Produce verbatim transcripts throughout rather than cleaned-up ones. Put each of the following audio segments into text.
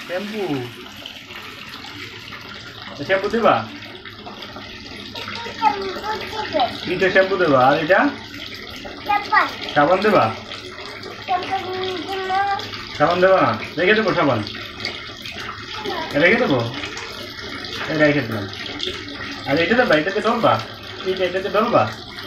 shampoo shampoo দেবা কিটা shampoo দেবা আর এটা সাবান দেবা সাবান দেবা না রেখে দেবো সাবান রেখে দেবো রেখে দেবো আর এটা দেবা এটাতে ঢলবা এইটা এটাতে ঢলবা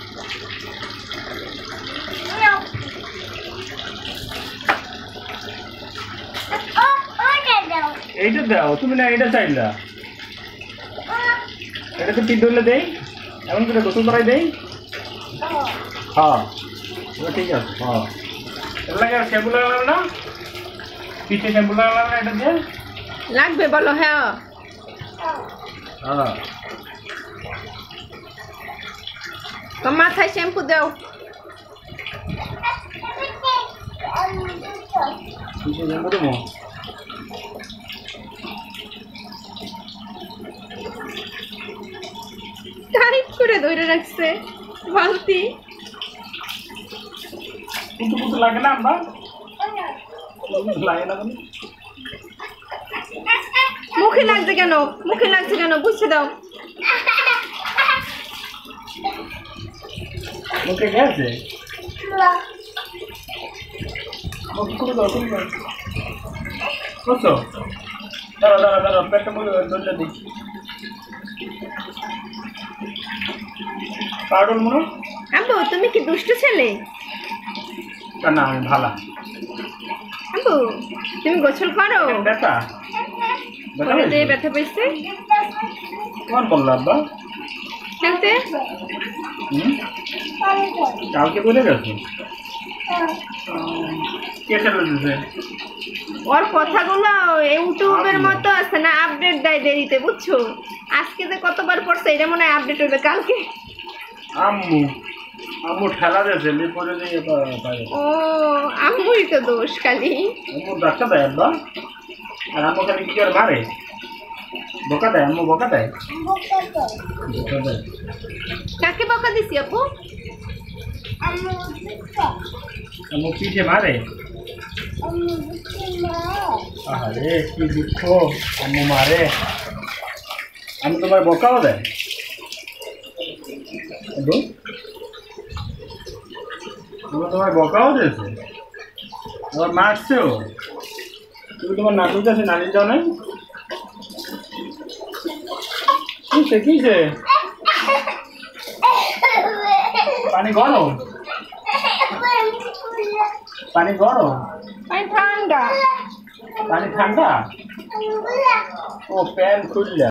এইটা দাও তুমি না এটা চাইলা এটাতে পিঠ ধরলে দেই এমন করে গোসল করাই দেই হ্যাঁ ঠিক আছে হ্যাঁ এটা লাগে শ্যাম্পু লাগালাম না পিঠে শ্যাম্পু লাগালাম না এটা দিয়ে লাগবে বলো হ্যাঁ হ্যাঁ তো মাথায় শ্যাম্পু দাও পিঠে শ্যাম্পু দেবো টাইট করে ধরে রাখছে বালতি কিন্তু কিন্তু লাগে না আম্মা লাগে না মুখে লাগছে কেন মুখে লাগছে কেন বুঝতে দাও মুখে গেছে মুখে করে দাও তুমি বুঝছো দাঁড়া দাঁড়া দাঁড়া পেটটা মুখে ধরলে দিই পাউডার মনে আব্বু তুমি কি দুষ্ট ছেলে না আমি ভালো আব্বু তুমি গোসল করো ব্যথা করে দিয়ে ব্যথা পেয়েছে কোন বললো আব্বা খেলতে কালকে বলে গেছে কে খেলে দিছে ওর কথাগুলো ইউটিউবের মতো আছে না আপডেট দেয় দেরিতে বুঝছো আজকে যে কতবার পড়ছে এটা মনে হয় আপডেট হবে কালকে আম্মু আম্মু ঠেলা দিয়েছে লি পরে দিয়ে ও আম্মুই তো দোষ খালি আম্মু ডাক্তা দেয় আব্বা আর আম্মু খালি কি করে মারে বকা দেয় আম্মু বকা দেয় বকা দেয় কাকে বকা দিছি আপু আম্মু পিঠে মারে আরে কি দুঃখ আম্মু মারে আমি তোমার বকাও দেয় আমার তোমার বকাও দিয়েছে আবার মারছেও তুমি তোমার নাটুর কাছে নানির যাও নাই কিসে কিসে পানি গরম পানি গরম পানি ঠান্ডা পানি ঠান্ডা ও প্যান খুললা